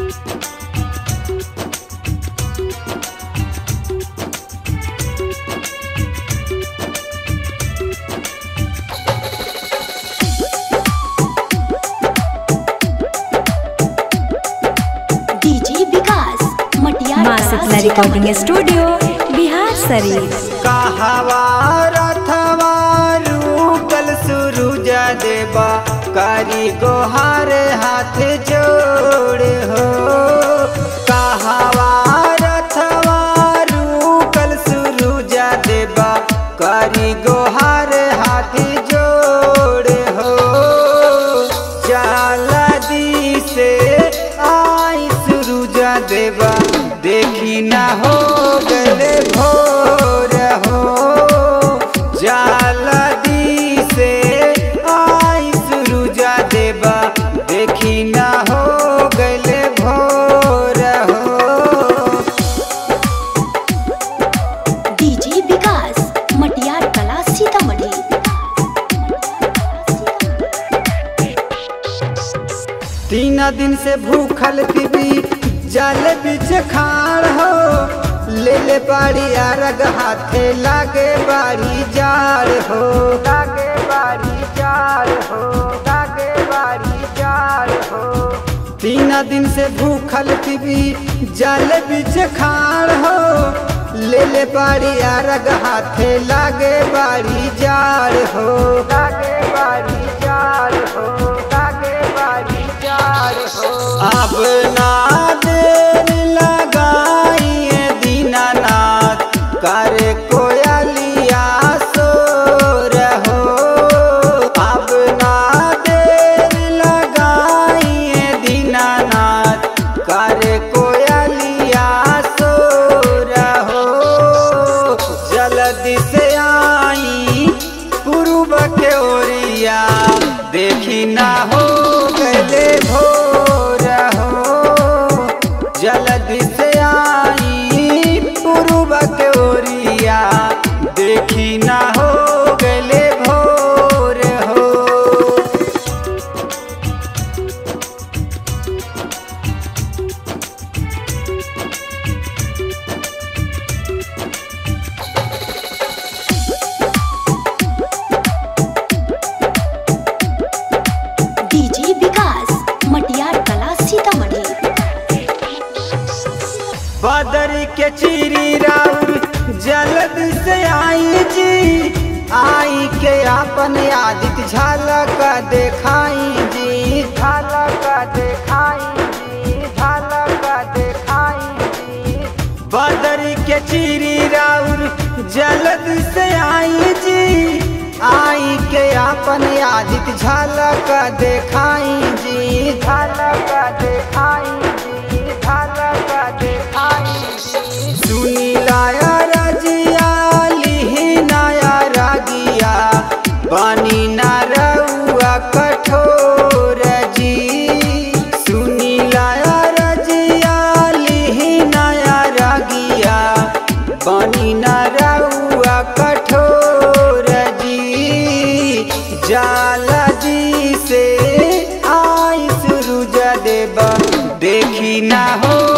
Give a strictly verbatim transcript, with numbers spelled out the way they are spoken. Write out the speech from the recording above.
Recording studio Bihar Sharif. कहवा रथवा रुकल सूरज देवा करी गोहार हाथ जोड़ हो। कहवा रथवा रुकल सूरज देवा करी गोहार हाथ जोड़ हो। जल्दी से आई सूरज देवा देखी ना हो गले भोर हो। जल्दी से आई सूरज देवा देखी ना हो गले भोर हो। डीजे विकास मटियार कला सीतामढ़ी। तीन दिन से भूखल थी जल बिच खाड़ हो। ले ले बाड़ी आरग हाथे लागे बाड़ी जार हो। लागे बाड़ी जार हो। लागे बाड़ी जार हो। तीन दिन से भूखल थी जल बिच खाड़ हो। ले ले बाड़ी आरग हाथे लागे बाड़ी जार हो। लागे बाड़ी जार हो। लागे बाड़ी जार हो। अब ना करे कोयलिया सो रहो। अब ना देर लगाइए दीनानाथ करे कोयलिया सो रहो। जल्दी से आई पूर्व के ओरिया देखी ना हो गले भोर हो। जल्दी से आई पूर्व के ओरिया देखी ना हो गले भोर हो। डीजे विकास मटियार कला सीतामढ़ी। बदर के चीरी राउर जल्दी से आई जी। आई के अपन आदित झलक देखाई जी। झलक देखाई जी। झलक देखाई जी। बदर के चीरी राउर जल्दी से आई जी। आई के अपन आदित झलक देखाई जी। झलक देखाई जी। झलक देखाई जी। सुनी लाया रजिया लिही नया रागिया बनी ना रउआ कठोर जी। सुनी लाया रजिया लिही नया रागिया बनी ना रउआ कठोर जी। जाला जी से आई सूरज देवा देखी ना हो